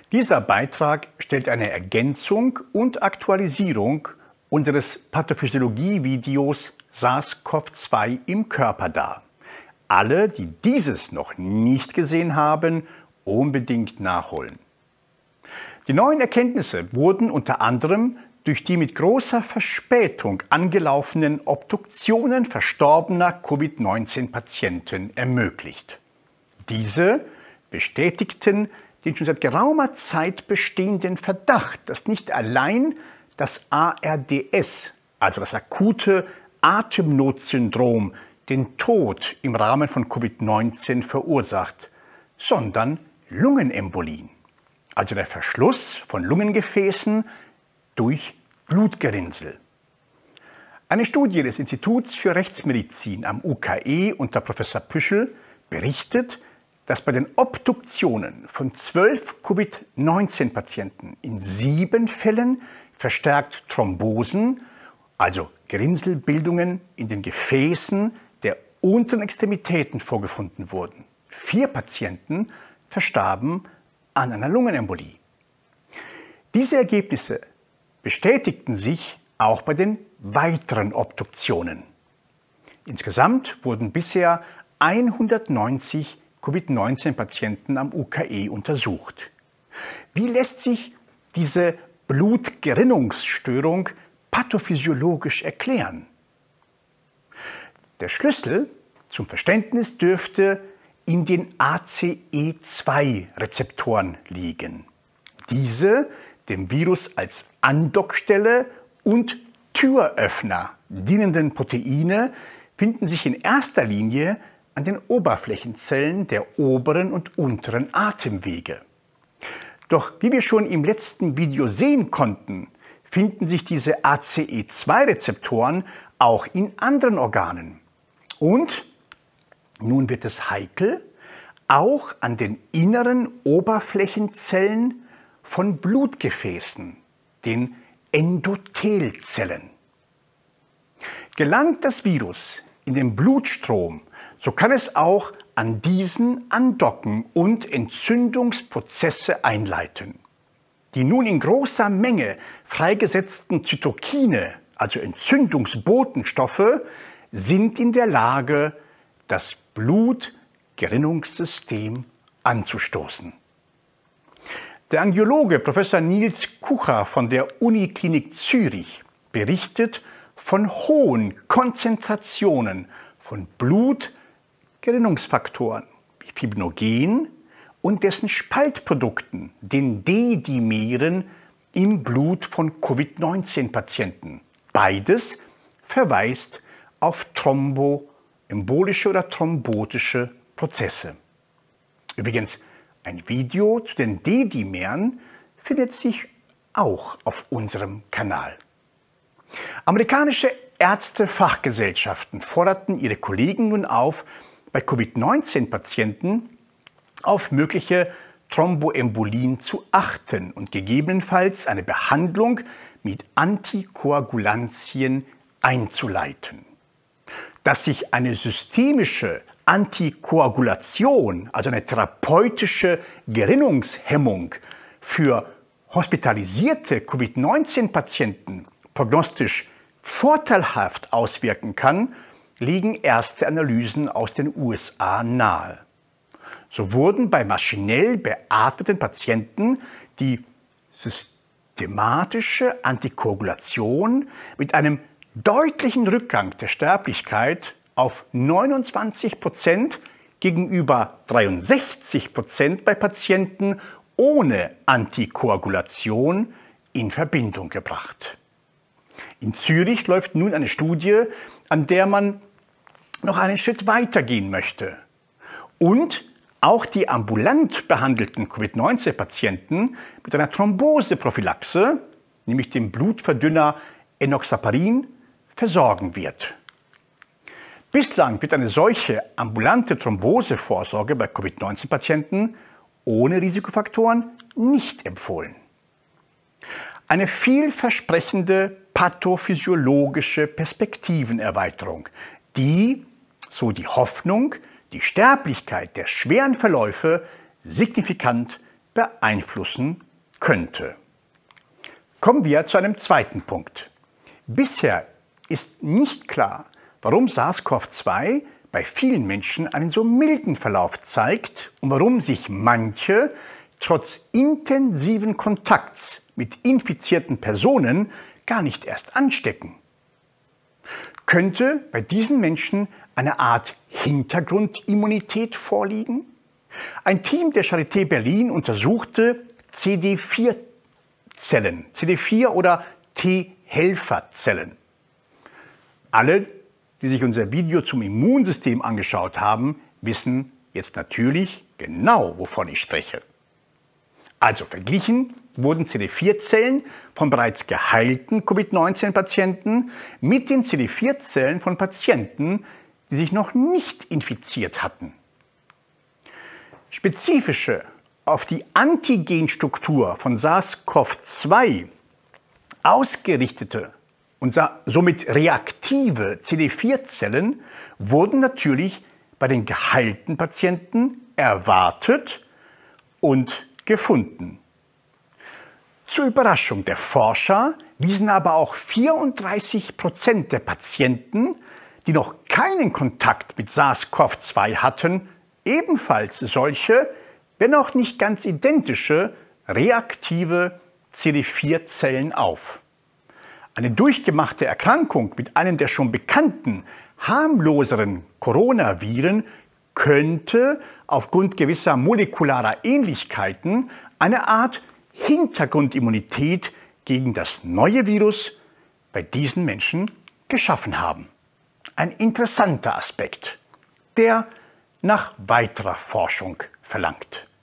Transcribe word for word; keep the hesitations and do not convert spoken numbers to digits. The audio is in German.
Dieser Beitrag stellt eine Ergänzung und Aktualisierung unseres Pathophysiologie-Videos SARS-CoV zwei im Körper dar. Alle, die dieses noch nicht gesehen haben, unbedingt nachholen. Die neuen Erkenntnisse wurden unter anderem durch die mit großer Verspätung angelaufenen Obduktionen verstorbener Covid neunzehn Patienten ermöglicht. Diese bestätigten den schon seit geraumer Zeit bestehenden Verdacht, dass nicht allein das A R D S, also das akute Atemnotsyndrom, den Tod im Rahmen von Covid neunzehn verursacht, sondern Lungenembolien, also der Verschluss von Lungengefäßen durch Blutgerinnsel. Eine Studie des Instituts für Rechtsmedizin am U K E unter Professor Püschel berichtet, dass bei den Obduktionen von zwölf Covid neunzehn Patienten in sieben Fällen verstärkt Thrombosen, also Gerinnselbildungen in den Gefäßen der unteren Extremitäten vorgefunden wurden. Vier Patienten verstarben an einer Lungenembolie. Diese Ergebnisse bestätigten sich auch bei den weiteren Obduktionen. Insgesamt wurden bisher hundertneunzig Covid neunzehn Patienten am U K E untersucht. Wie lässt sich diese Blutgerinnungsstörung pathophysiologisch erklären? Der Schlüssel zum Verständnis dürfte in den A C E zwei Rezeptoren liegen. Diese dem Virus als Andockstelle und Türöffner dienenden Proteine finden sich in erster Linie an den Oberflächenzellen der oberen und unteren Atemwege. Doch wie wir schon im letzten Video sehen konnten, finden sich diese A C E zwei Rezeptoren auch in anderen Organen. Und nun wird es heikel, auch an den inneren Oberflächenzellen von Blutgefäßen, den Endothelzellen. Gelangt das Virus in den Blutstrom, so kann es auch an diesen andocken und Entzündungsprozesse einleiten. Die nun in großer Menge freigesetzten Zytokine, also Entzündungsbotenstoffe, sind in der Lage, das Blutgerinnungssystem anzustoßen. Der Angiologe Professor Nils Kucher von der Uniklinik Zürich berichtet von hohen Konzentrationen von Blutgerinnungsfaktoren wie Fibrinogen und dessen Spaltprodukten, den D-Dimeren, im Blut von Covid neunzehn Patienten. Beides verweist auf thromboembolische oder thrombotische Prozesse. Übrigens, ein Video zu den D-Dimeren findet sich auch auf unserem Kanal. Amerikanische Ärztefachgesellschaften forderten ihre Kollegen nun auf, bei Covid neunzehn Patienten auf mögliche Thromboembolien zu achten und gegebenenfalls eine Behandlung mit Antikoagulantien einzuleiten. Dass sich eine systemische Antikoagulation, also eine therapeutische Gerinnungshemmung für hospitalisierte Covid neunzehn Patienten prognostisch vorteilhaft auswirken kann, liegen erste Analysen aus den U S A nahe. So wurden bei maschinell beatmeten Patienten die systematische Antikoagulation mit einem deutlichen Rückgang der Sterblichkeit auf neunundzwanzig Prozent gegenüber dreiundsechzig Prozent bei Patienten ohne Antikoagulation in Verbindung gebracht. In Zürich läuft nun eine Studie, an der man noch einen Schritt weiter gehen möchte und auch die ambulant behandelten Covid neunzehn Patienten mit einer Thromboseprophylaxe, nämlich dem Blutverdünner Enoxaparin, versorgen wird. Bislang wird eine solche ambulante Thrombosevorsorge bei Covid neunzehn Patienten ohne Risikofaktoren nicht empfohlen. Eine vielversprechende pathophysiologische Perspektivenerweiterung, die, so die Hoffnung, die Sterblichkeit der schweren Verläufe signifikant beeinflussen könnte. Kommen wir zu einem zweiten Punkt. Bisher ist nicht klar, warum SARS CoV zwei bei vielen Menschen einen so milden Verlauf zeigt und warum sich manche trotz intensiven Kontakts mit infizierten Personen gar nicht erst anstecken. Könnte bei diesen Menschen eine Art Hintergrundimmunität vorliegen? Ein Team der Charité Berlin untersuchte C D vier Zellen, C D vier oder T-Helferzellen. Alle, die sich unser Video zum Immunsystem angeschaut haben, wissen jetzt natürlich genau, wovon ich spreche. Also verglichen wurden C D vier Zellen von bereits geheilten Covid neunzehn Patienten mit den C D vier Zellen von Patienten, die sich noch nicht infiziert hatten. Spezifische, auf die Antigenstruktur von SARS CoV zwei ausgerichtete und somit reaktive C D vier Zellen wurden natürlich bei den geheilten Patienten erwartet und gefunden. Zur Überraschung der Forscher wiesen aber auch vierunddreißig Prozent der Patienten, die noch keinen Kontakt mit SARS CoV zwei hatten, ebenfalls solche, wenn auch nicht ganz identische, reaktive C D vier Zellen auf. Eine durchgemachte Erkrankung mit einem der schon bekannten, harmloseren Coronaviren könnte aufgrund gewisser molekularer Ähnlichkeiten eine Art Hintergrundimmunität gegen das neue Virus bei diesen Menschen geschaffen haben. Ein interessanter Aspekt, der nach weiterer Forschung verlangt.